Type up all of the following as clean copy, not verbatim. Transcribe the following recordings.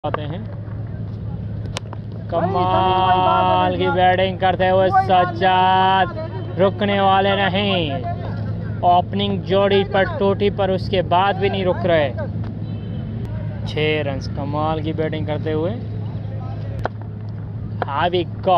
आते हैं। कमाल की बैटिंग करते हुए सज्जाद रुकने वाले नहीं। ओपनिंग जोड़ी पर टूटी पर उसके बाद भी नहीं रुक रहे। 6 रन कमाल की बैटिंग करते हुए हावी को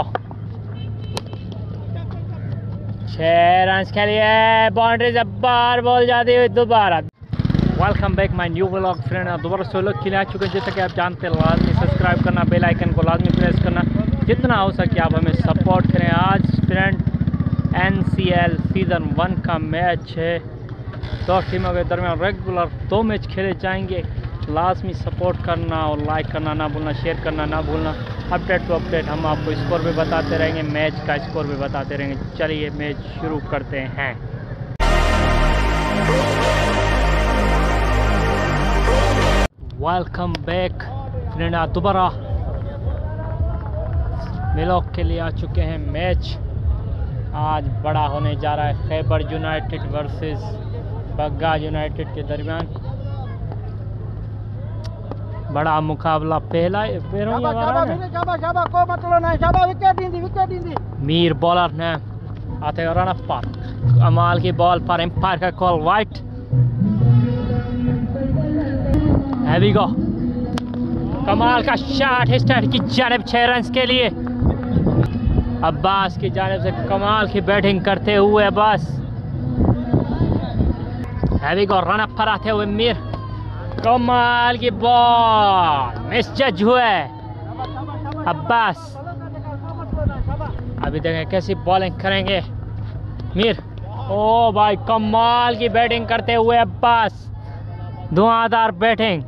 6 रन के लिए बाउंड्री से बाहर बॉल जाती हुई दोबारा। Welcome back my new vlog friend. दोबारा 16 खिले आ चुके हैं। जैसा कि आप जानते हैं लाजमी सब्सक्राइब करना, बेल आइकन को लाजमी प्रेस करना, जितना हो सके आप हमें सपोर्ट करें। आज फ्रेंड NCL सीज़न 1 का मैच है। 2 टीमों के दरमियान रेगुलर 2 मैच खेले जाएंगे। लाजमी सपोर्ट करना और लाइक करना ना भूलना, शेयर करना ना भूलना। अपडेट टू अपडेट हम आपको स्कोर भी बताते रहेंगे, मैच का स्कोर भी बताते रहेंगे। चलिए मैच शुरू करते हैं। Welcome back friend. दोबारा व्लॉग के लिए आ चुके हैं। मैच आज बड़ा होने जा रहा है। Khyber United versus Bagga United के दरमियान बड़ा मुकाबला। पहला मीर बॉलर ने आते रन पर कमाल की बॉल पर एम्पायर का कॉल वाइट। हैवी गो कमाल का शॉट हिस्टर की जानिब 6 रन के लिए। अब्बास की जानिब से कमाल की बैटिंग करते हुए Abbas. Heavy go run up पर आते हुए मीर। कमाल की बॉल मिस जज हुए अब्बास। अभी देखें कैसी बॉलिंग करेंगे मीर। ओ भाई कमाल की बैटिंग करते हुए अब्बास। धुआंधार बैटिंग।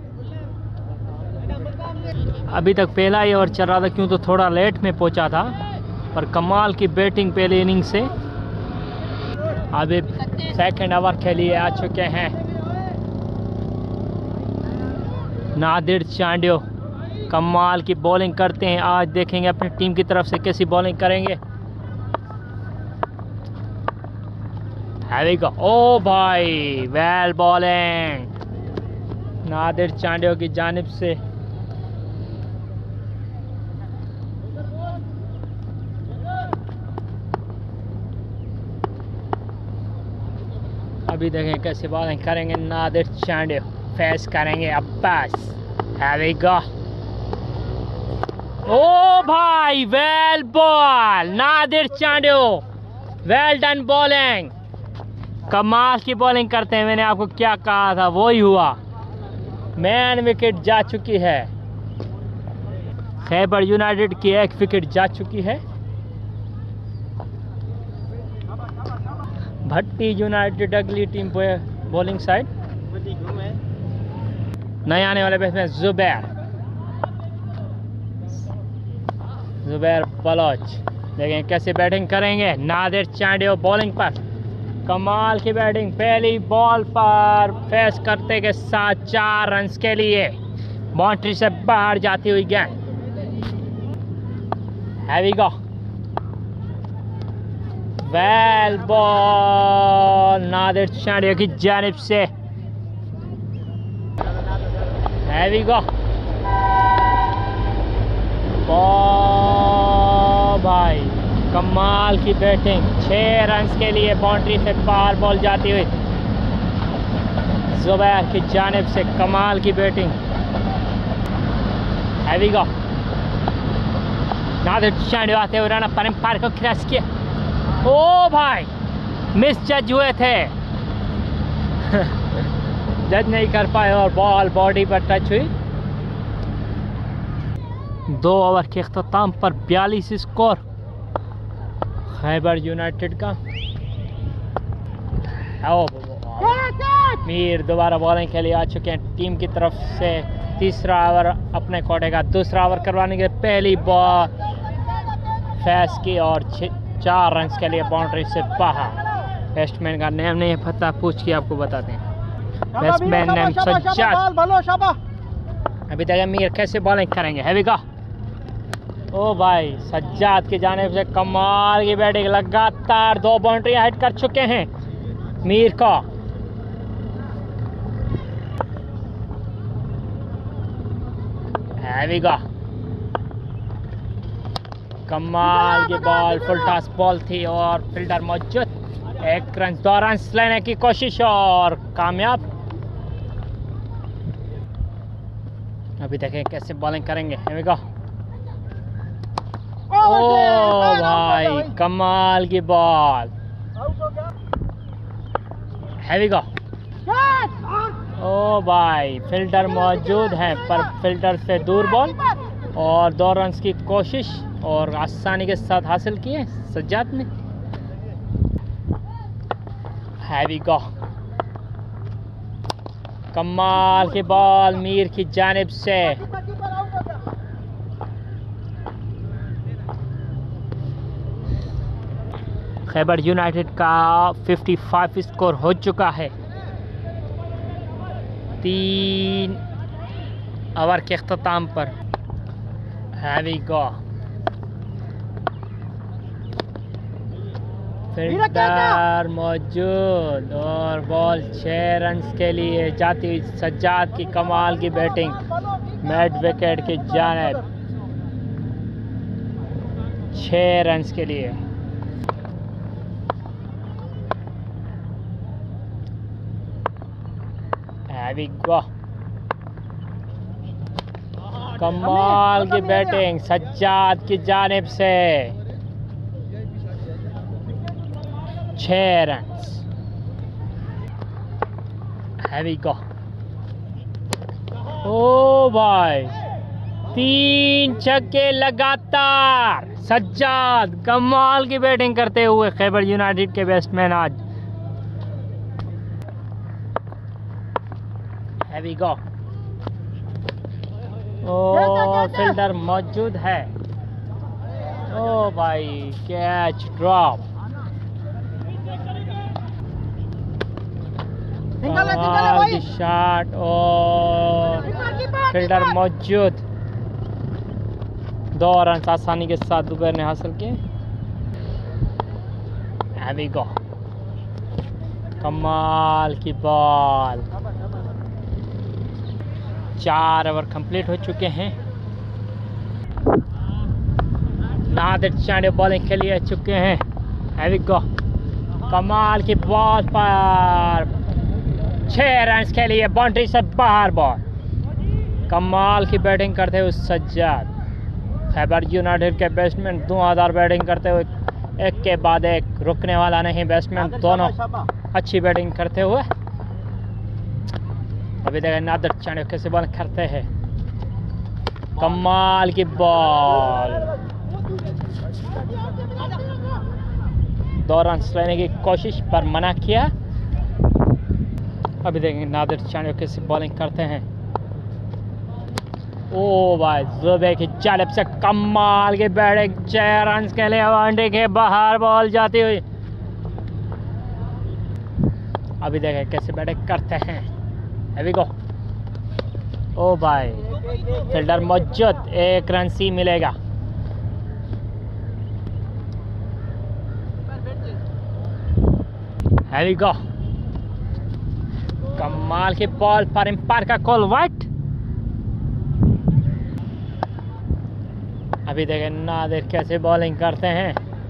अभी तक पहला ही ओवर चल रहा था, क्यों तो थोड़ा लेट में पहुंचा था, पर कमाल की बैटिंग पहले इनिंग से। अभी सेकंड ओवर के लिए आ चुके हैं नादिर चांडियो। कमाल की बॉलिंग करते हैं। आज देखेंगे अपनी टीम की तरफ से कैसी बॉलिंग करेंगे। हैवी गो ओ भाई वेल बॉलिंग नादिर चांडियो की जानिब से। अभी देखें कैसे बॉलिंग करेंगे नादिर चांडियो। फेस करेंगे अब्बास। हैवी गो ओ भाई well ball Nadir Chandio. Well done bowling. कमाल की बॉलिंग करते हैं। मैंने आपको क्या कहा था वही हुआ। मैन विकेट जा चुकी है। खैबर यूनाइटेड की 1 विकेट जा चुकी है। भट्टी यूनाइटेड अगली टीम पे बॉलिंग साइड। नए आने वाले बैट्समैन जुबैर बलोच। देखें कैसे बैटिंग करेंगे नादिर चांडियो बॉलिंग पर। कमाल की बैटिंग। पहली बॉल पर फेस करते के साथ 4 रन के लिए बाउंड्री से बाहर जाती हुई गेंद। Heavy go well ball Nadir Chandio की जानिब से। हैवी गो भाई कमाल की बैटिंग। 6 रन के लिए बाउंड्री से बाहर बॉल जाती हुई जुबैर की जानिब से। कमाल की batting. Heavy go Nadir Chandio आते हुए रन पर एम्पायर को क्रैश किया। ओ भाई मिस जज हुए थे। जज नहीं कर पाए और बॉल बॉडी पर टच हुई। 2 ओवर के अख्ताम पर 42 स्कोर खैबर यूनाइटेड का। मीर दोबारा बॉलिंग के लिए आ चुके हैं। टीम की तरफ से तीसरा ओवर अपने कोटे का। दूसरा ओवर करवाने के पहली बॉल फैस की और 4 रन के लिए बाउंड्री से बाहर। बैट्समैन का नेम नहीं पता, पूछ के आपको बताते हैं। Batsman name Sajjad. अभी तक मीर कैसे बॉलिंग करेंगे। हैवी गो ओ भाई सज्जाद की जानिब से कमाल की बैटिंग। लगातार 2 बाउंड्री हिट कर चुके हैं मीर को। हैवी गो, कमाल की बॉल, फुल टॉस बॉल थी और फील्डर मौजूद। 1 रन, 2 रन लेने की कोशिश और कामयाब। अभी देखें कैसे बॉलिंग करेंगे। हैवी गो, ओ भाई कमाल की बॉल। हैवी गो, ओ भाई फील्डर मौजूद हैं पर फील्डर से दूर बॉल और 2 रन की कोशिश और आसानी के साथ हासिल किए सज्जाद ने। हैवी गो, कमाल की बॉल मीर की जानिब से। खैबर यूनाइटेड का 55 स्कोर हो चुका है 3 ओवर के अख्ताम पर। हैवी गो, फील्डर मौजूद और बॉल 6 रन के लिए जाती हुई सज्जाद की कमाल की बैटिंग मिड विकेट की जानिब 6 रन के लिए। हैवी गो, कमाल की बैटिंग सज्जाद की जानिब से 6 रन। हैवी गो, ओ भाई 3 छक्के लगातार। सज्जाद कमाल की बैटिंग करते हुए खैबर यूनाइटेड के बैट्समैन आज। हैवी गो, ओ फील्डर मौजूद है। ओ भाई कैच ड्रॉप, की शॉट और फील्डर मौजूद। 2 रन आसानी के साथ दुबैर ने हासिल किए। हैवी गो, कमाल की बॉल। 4 ओवर कंप्लीट हो चुके हैं। नादिर चांडे बॉलिंग के लिए चुके हैं। हैवी गो, कमाल की बॉल पर 6 रन के लिए बाउंड्री से बाहर बॉल। कमाल की बैटिंग करते हुए सज्जाद। खैबर यूनाइटेड के बैट्समैन धुआंधार बैटिंग करते हुए एक के बाद एक, रुकने वाला नहीं बैट्समैन, दोनों अच्छी बैटिंग करते हुए। अभी देखें नादिर चांडे कैसे बॉल करते हैं। कमाल की बॉल, 2 रन लेने की कोशिश पर मना किया। अभी देखेंगे नादिर चांडे कैसे बॉलिंग करते हैं। ओ भाई जुबे की जानिब से कमाल की बैटिंग, 6 रन के लिए बाउंड्री के बाहर बॉल जाती हुई। अभी देखें कैसे बैटिंग करते हैं। हैवी गो, ओ भाई फील्डर मौजूद, 1 रन सी मिलेगा। हैवी गो, कमाल की बॉल पर एम्पायर का कॉल वाइट। अभी देखें नादिर कैसे बॉलिंग करते हैं।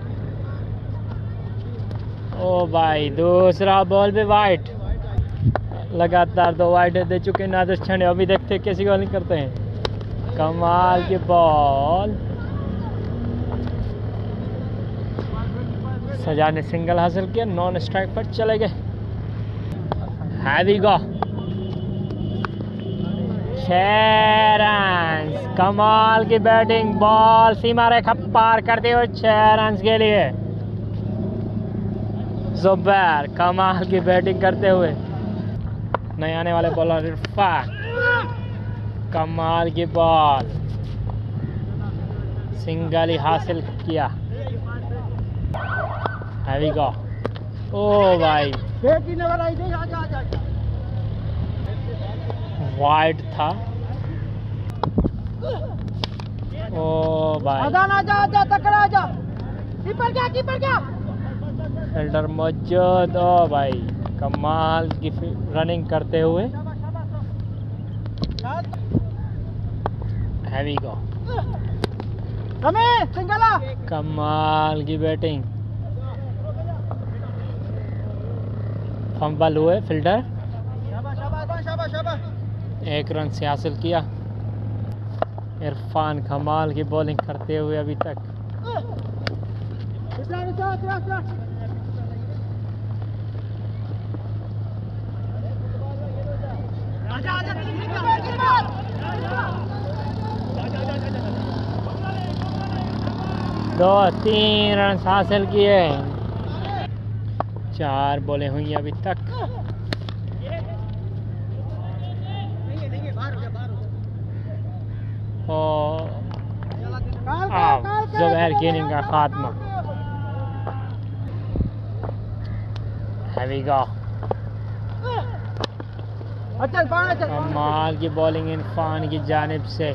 ओ भाई दूसरा बॉल भी वाइट, लगातार 2 वाइट दे चुके नादिर चांडे। अभी देखते हैं कैसी बॉलिंग करते हैं। कमाल की बॉल, सजा ने सिंगल हासिल किया, नॉन स्ट्राइक पर चले गए। हैवी गो, 6 रन, कमाल की बैटिंग, बॉल सीमा रेखा पार करते हुए 6 रन के लिए। जुबैर कमाल की बैटिंग करते हुए। नए आने वाले बॉलर इरफान, कमाल की बॉल, सिंगल ही हासिल किया। हैवी गो, ओ भाई वाइड था। ओ भाई फील्डर मौजूद। ओ भाई कमाल की रनिंग करते हुए। हैवी गो। सिंगला कमाल की बैटिंग। फंबल हुए फील्डर, एक रन से हासिल किया। इरफान कमाल की बॉलिंग करते हुए अभी तक। दो 3 रन हासिल किए। 4 बॉलें हुई अभी तक। और ज़ुबैर की इनिंग का खात्मा। Heavy go. कमाल की बॉलिंग इरफान की जानिब से।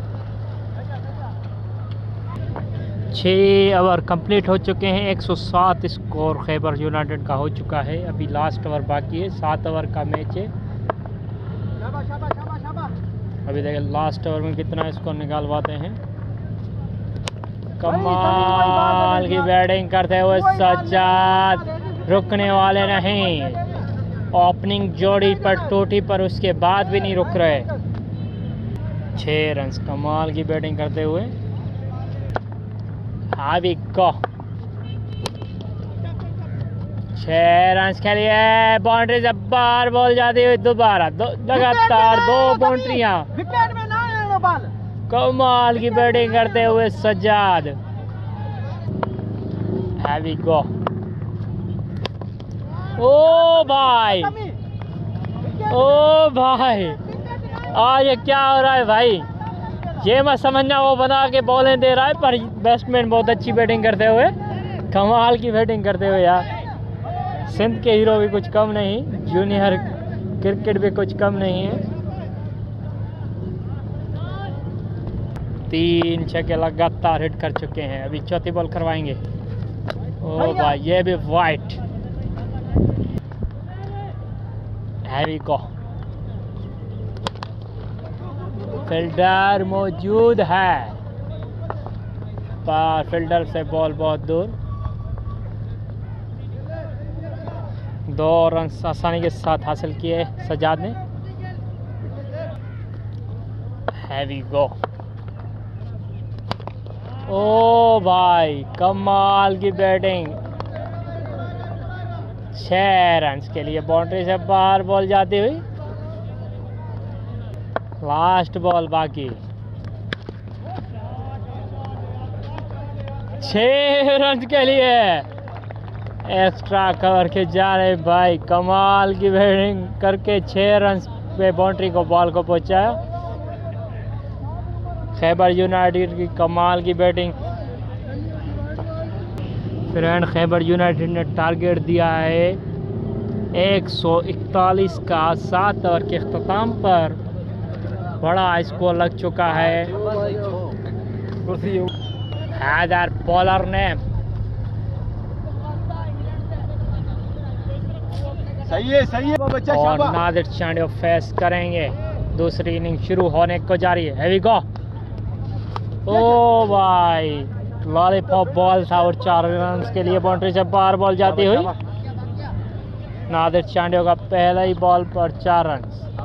6 ओवर कंप्लीट हो चुके हैं। 107 स्कोर खैबर यूनाइटेड का हो चुका है। अभी लास्ट ओवर बाकी है। 7 ओवर का मैच है। अभी देखिए लास्ट ओवर में कितना स्कोर निकालवाते हैं। कमाल की बैटिंग करते हुए सज्जाद रुकने वाले नहीं। ओपनिंग जोड़ी पर टूटी पर उसके बाद भी नहीं रुक रहे। 6 रन। कमाल की बैटिंग करते हुए हैवी गो। 6 रन के लिए बाउंड्री से बाहर बॉल जाती हुई दोबारा लगातार 2 बाउंड्रियां। कमाल की बैटिंग करते हुए सज्जाद। Heavy go. ओ भाई, ओ भाई, आज ये क्या हो रहा है भाई? ये मत समझना वो बना के बॉलें दे रहा है, पर बैट्समैन बहुत अच्छी बैटिंग करते हुए, कमाल की बैटिंग करते हुए यार। सिंध के हीरो भी कुछ कम नहीं, जूनियर क्रिकेट भी कुछ कम नहीं है। 3 छक्के लगातार हिट कर चुके हैं। अभी चौथी बॉल करवाएंगे। ओ भाई, ये भी वाइट। हैवी गो। फील्डर मौजूद है पर फील्डर से बॉल बहुत दूर। 2 रन आसानी के साथ हासिल किए सज्जाद ने। Heavy go. ओ भाई, कमाल की बैटिंग। 6 रन के लिए बाउंड्री से बाहर बॉल जाती हुई। लास्ट बॉल बाकी। 6 रन के लिए एक्स्ट्रा कवर के जा रहे भाई। कमाल की बैटिंग करके 6 रन पे बाउंड्री को बॉल को पहुंचाया। खैबर यूनाइटेड की कमाल की बैटिंग। फ्रेंड, खैबर यूनाइटेड ने टारगेट दिया है 141 का। 7 ओवर के अख्ताम पर बड़ा स्कोर लग चुका है। हैदर बॉलर ने सही है बच्चा। और नादिर चांडियो फेस करेंगे। दूसरी इनिंग शुरू होने को जा रही है। Heavy go. ओ भाई, लॉलीपॉप बॉल था और 4 रन के लिए बाउंड्री से बाहर बॉल जाती हुई। नादिर चांडियो का पहला ही बॉल पर 4 रन।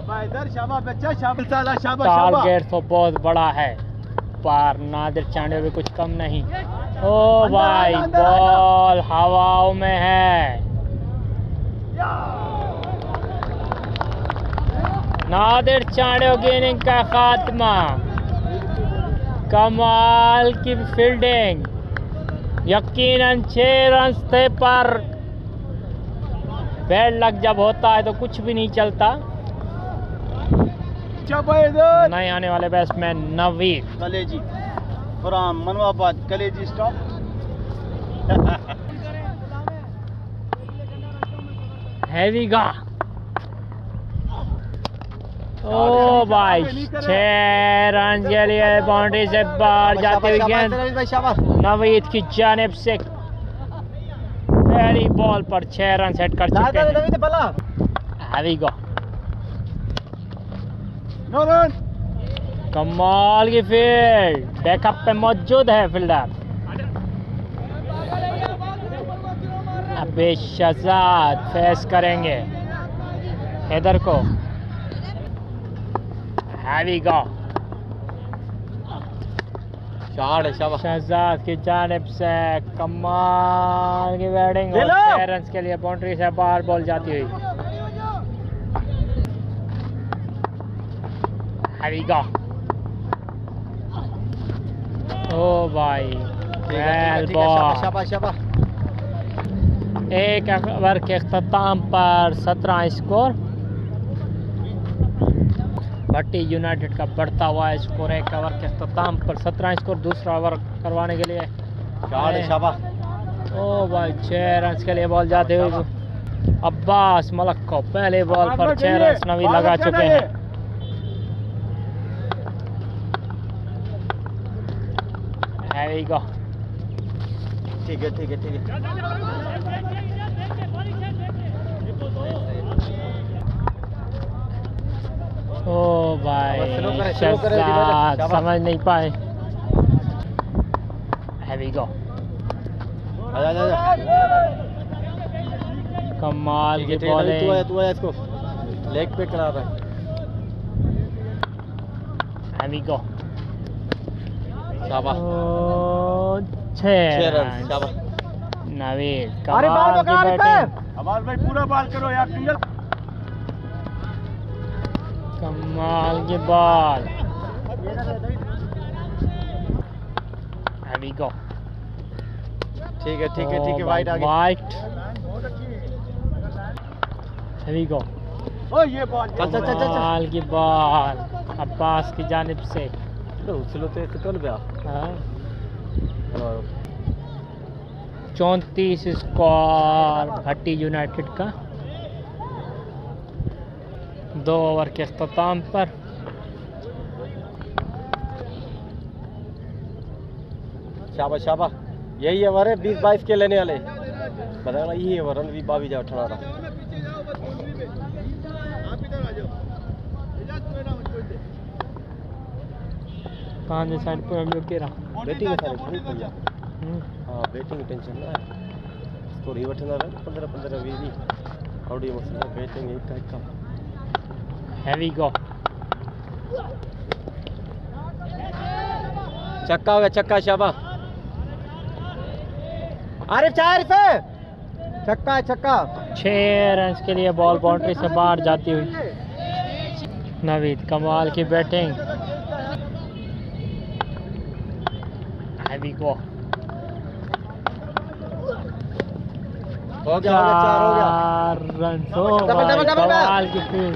टारगेट तो बहुत बड़ा है पर नादिर चांडियो भी कुछ कम नहीं। ओ भाई, बॉल हवाओं में है। नादिर चांडियो की इनिंग का खात्मा। कमाल की फील्डिंग। यकीनन 6 रन थे पर बैड लक जब होता है तो कुछ भी नहीं चलता। नए आने वाले बैट्समैन नवीद कलेजी फ्रॉम मनवाबाद। कलेजी स्टॉप। हैवी गा। ओ भाई, 6 रन के लिए बाउंड्री से बाहर जाते हुए गेंद नवीद की जानिब से पहली बॉल पर 6 रन सेट कर चुके हैं। Heavy go. कमाल की फील्ड, बैकअप पे मौजूद है फील्डर। अबे शहजाद फेस करेंगे इधर को। हैवी गो, शहजाद की जानिब से कमाल की बैटिंग और 6 रन के लिए बाउंड्री से बाहर बॉल जाती हुई। हैवी गो, ओ भाई शाबाश। एक ओवर के अख्ताम पर 17 स्कोर। भट्टी यूनाइटेड का बढ़ता हुआ स्कोर, एक ओवर के अख्ताम पर 17 स्कोर। दूसरा ओवर करवाने के लिए शाबाश। ओ भाई 6 रन के लिए बॉल जाते हुए अब्बास मलक को पहले बॉल पर 6 रन नवी लगा चुके हैं। हैवी गो, ठीक है। ओ भाई शुरू करें, शहजाद समझ नहीं पाए। हैवी गो, आजा। कमाल की बॉलिंग। तू आया इसको लेग पे करा रहा है। हैवी गो, शाबाश। 6 रन। शाबाश। नवीद अरे कमाल की बैटिंग। आवाज भाई पूरा बॉल करो यार, सिंगल। कमाल की बॉल। हैवी गो, ठीक है। वाइट आ गया। वाइट। हैवी गो, ओ ये बॉल चल। कमाल की बॉल अब्बास की जानिब से। चलो तो कौन गया? 34 स्कोर भट्टी यूनाइटेड का 2 ओवर के अख्ताम पर। शाबाश। यही ओवर है 20-22 के लेने वाले। बता यही ओवर रन भी 22 18। कहाँ से साइड पर हम लोग के रहा बैटिंग है सारे ठीक भैया। हाँ बैटिंग टेंशन ना है। स्कोर ही बैठना रहा 15-15 20 हाउडी मसला बैटिंग एक का। हैवी गो, छक्का हो गया, शाबाश। अरे 4 पे छक्का। 6 रन के लिए बॉल बाउंड्री से बाहर जाती हुई। नवीद कमाल की बैटिंग। हैवी गो, हो गया 4 हो गया। 4 रन। डबल। कमाल की फील्ड।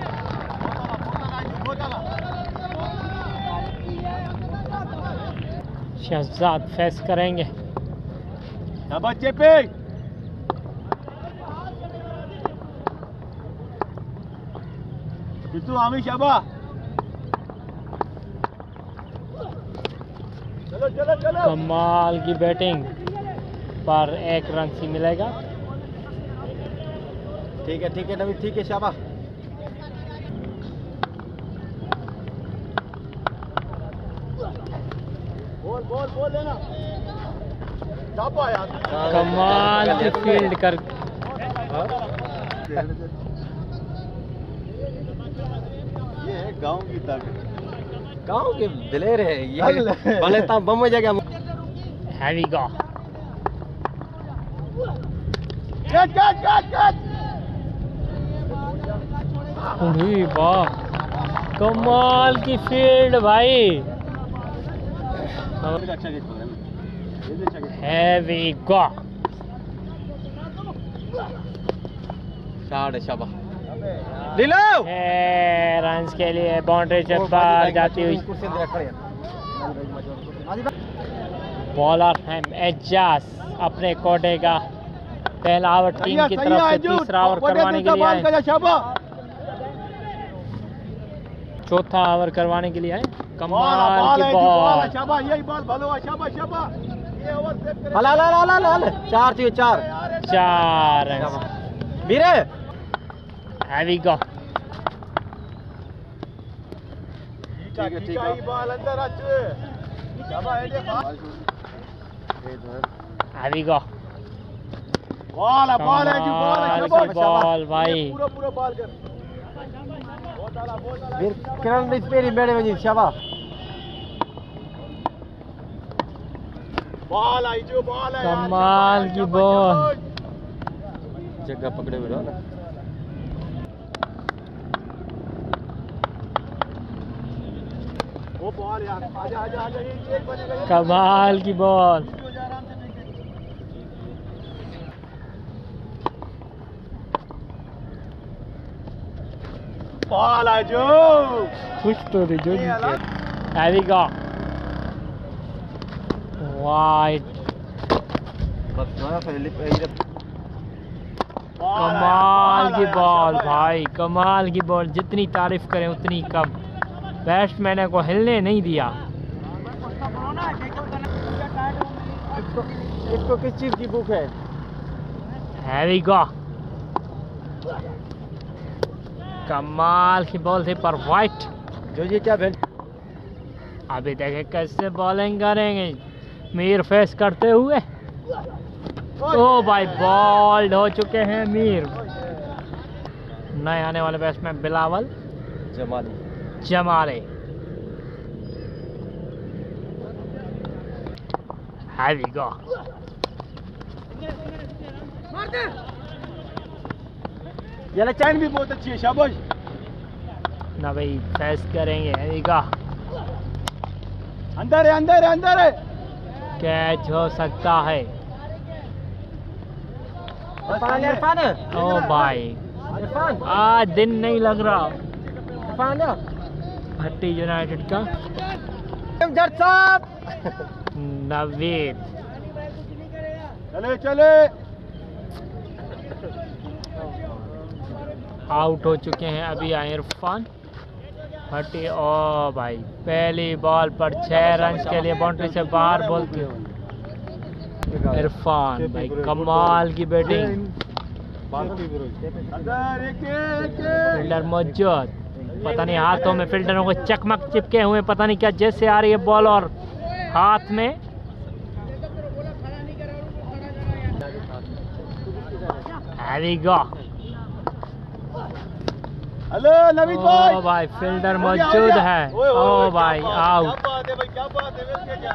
शहजाद फेस करेंगे। बच्चे पे तू आमी शाबा। चलो। कमाल की बैटिंग पर 1 रन ही मिलेगा। ठीक है नवी, ठीक है शाबा। बोल लेना। कमाल की फील्ड कर। ये है गांव की ताकत, गांव के दिलेर है ये। भले ता बम में जगह। हैवी गो, वाह कमाल की फील्ड भाई। हैवी गो, शाबाश। ले लो 6 रन के लिए बाउंड्री से बाहर जाती हुई। बॉलर है एजाज अपने कोटे का पहला ओवर टीम की तरफ से तीसरा ओवर करवाने के लिए आए। चौथा ओवर करवाने के लिए आए। कमाल की बॉल। यही बॉल भलो। शाबाश। ये ओवर सेव करे। हला 4 रन। वीरे हैवी गो, ठीक है बॉल अंदर अभी गो बॉल बॉल भाई पूरा बॉल कर bir kiran isperi mere beni shaba ball आई जो बॉल है कमाल की बॉल जगह पकड़े हुए रहो ना वो बॉल यार आजा आजा आजा ये एक बनेगा कमाल की बॉल बॉल आ जो कुछ तो नहीं जो हैवी गो वाइड कमाल की बॉल भाई कमाल की बॉल जितनी तारीफ करें उतनी कम बैट्समैन को हिलने नहीं दिया इसको किस चीज की भूख है हैवी गो कमाल की बॉल थी पर वाइट जो ये क्या भेज अभी देखे कैसे बॉलिंग करेंगे मीर फेस करते हुए ओ भाई बॉल्ड हो चुके हैं मीर नए आने वाले batsman Bilawal Jamale heavy go ये चैन भी बहुत अच्छी है शाबाश ना भाई फेस करेंगे हैवी गो अंदर है अंदर है अंदर है कैच हो सकता है इरफान ओ भाई इरफान आज दिन नहीं लग रहा इरफान भट्टी यूनाइटेड का जट साहब नवीद चले चले आउट हो चुके हैं अभी आए इरफान भट्टी ओ भाई पहली बॉल पर 6 रन के लिए बाउंड्री से बाहर बोलती हूँ इरफान भाई कमाल की बैटिंग फील्डर मौजूद पता नहीं हाथों में फील्डरों को चकमक चिपके हुए पता नहीं क्या जैसे आ रही है बॉल और हाथ में हैवी गो हेलो नवीद भाई ओ भाई फील्डर मौजूद है ओ भाई आउट क्या बात है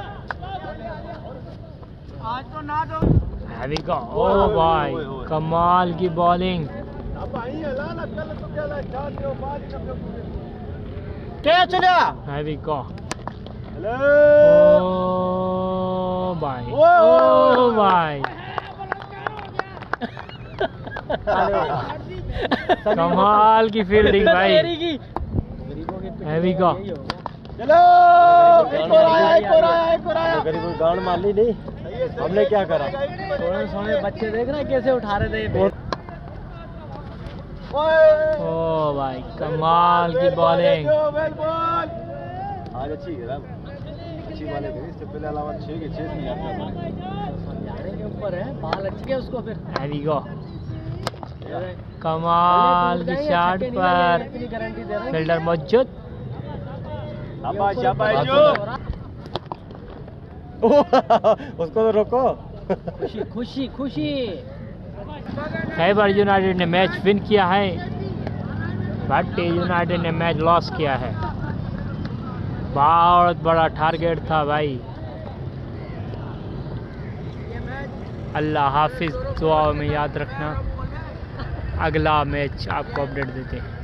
आज तो ना दो हैवी गो ओ भाई कमाल की बॉलिंग क्या चला हैवी गो हेलो ओ भाई ओ भाई कमाल की फील्डिंग भाई हैवी गो चलो गरीब गांड मार ली नहीं हमने क्या करा थोड़े सोने बच्चे देख रहे कैसे उठा रहे थे ओ भाई कमाल की बॉलिंग आज अच्छी अच्छी बॉलिंग करी इससे पहले अलावा 6 के 6 जाने के ऊपर है बाल अच्छी है उसको फिर हैवी गो कमाल की शॉट पर फील्डर मौजूद उसको तो रोको खुशी खुशी खुशी खैबर यूनाइटेड ने मैच विन किया है भट्टी यूनाइटेड ने मैच लॉस किया है बहुत बड़ा टारगेट था भाई अल्लाह हाफिज दुआ में याद रखना अगला मैच आपको अपडेट देते हैं।